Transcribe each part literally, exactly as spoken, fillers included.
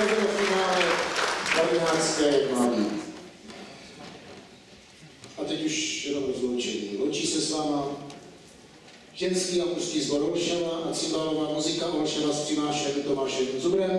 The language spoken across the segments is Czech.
do finále Klavinácké, jak má být. A teď už jenom rozloučení. Loučí se s váma ženský a mužský sbor Olšava a cymbálová muzika Olšava s přimášem Tomášem Zubrem.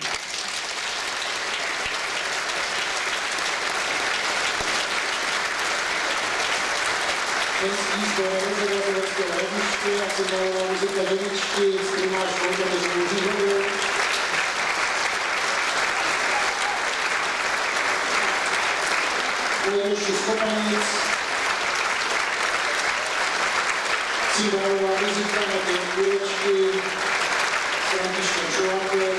Ženský sbor Rozhodovatelské ledničky a cymbálová muzika ženičky s přimáškou Tomášem Zubrem. Kolejoši z Kopanic, cymbálová muzika na té kurečky s Františkem Šolákem.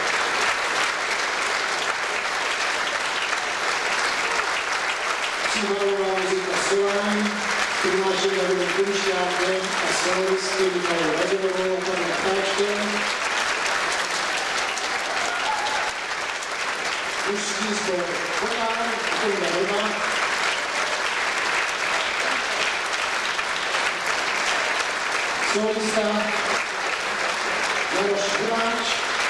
Cymbálová muzika Solán, přednášení Davidem Kunšťákem a soloristy Michalou Raděvovou a Panem Ptáčkem. Mužský sbor Konár a Tonda Vrba. Solista Jaroš Hráč.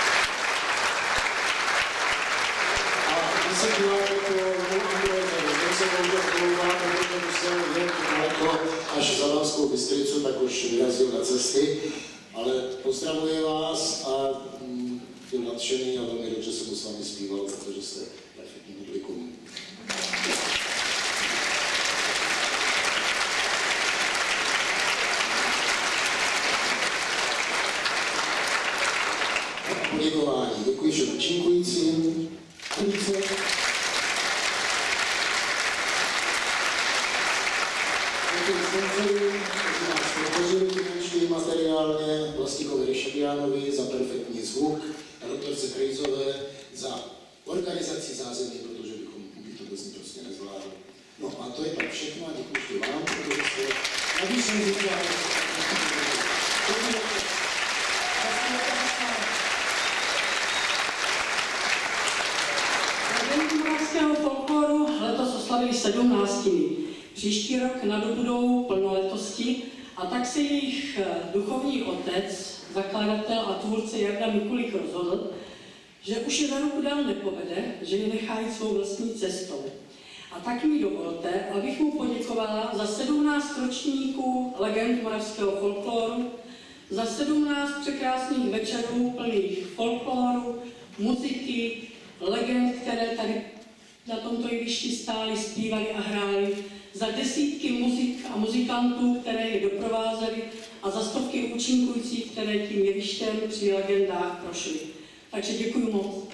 A když se díváte po Androize, zde se bohužel omlouvá, protože musel jet daleko až za Valskou Bystricu, tak už vyrazil na cesty. Ale pozdravuji vás a byl nadšený a velmi dobře jsem mu s vámi zpíval, protože jste perfektní publikum. Poděkování. Děkuji všem účinkujícím. Děkuji sponzorům, kteří nás podpořili finančně, materiálně, Vlastikovi Ryšabiánovi za perfektní zvuk a doktorce Krejzové za organizaci zázemí, protože bychom by to bez ní prostě nezvládli. No a to je tak všechno a děkuji ještě vám, protože jste navýšen říkali. Legend moravského folkloru letos oslavili sedmnáctiny. Příští rok nadobudou plnoletosti a tak se jejich duchovní otec, zakladatel a tvůrce Jarda Mikulík rozhodl, že už je za ruku dál nepovede, že je nechá jít svou vlastní cestou. A tak mi dovolte, abych mu poděkovala za sedmnáct ročníků legend moravského folkloru, za sedmnáct překrásných večerů plných folkloru, muziky, legend, které tady na tomto jevišti stáli, zpívali a hráli, za desítky muzik a muzikantů, které je doprovázely a za stovky účinkujících, které tím jevištěm při legendách prošly. Takže děkuji moc.